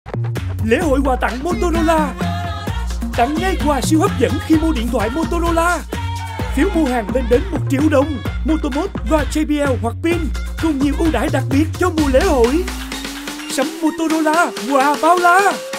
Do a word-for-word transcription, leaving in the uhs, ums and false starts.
Lễ hội quà tặng Motorola. Tặng ngay quà siêu hấp dẫn khi mua điện thoại Motorola. Phiếu mua hàng lên đến một triệu đồng. Motomod và gi bê lờ hoặc pin cùng nhiều ưu đãi đặc biệt cho mùa lễ hội. Sắm Motorola, quà bao la.